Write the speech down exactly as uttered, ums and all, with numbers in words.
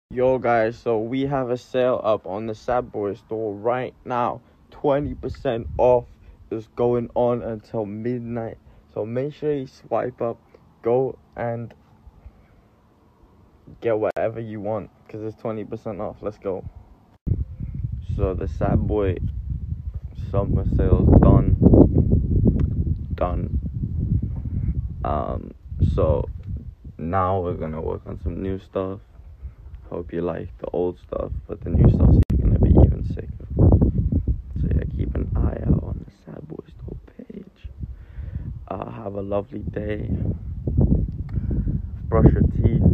Yo guys, so we have a sale up on the SadBoiStore right now. twenty percent off is going on until midnight. So make sure you swipe up, go and get whatever you want because it's twenty percent off. Let's go. So the SadBoy summer sale's done. Done. Um, so now we're gonna work on some new stuff. Hope you like the old stuff, but the new stuff's gonna be even sicker. So yeah, keep an eye out on the SadBoiStore page. Uh, have a lovely day. Brush your teeth.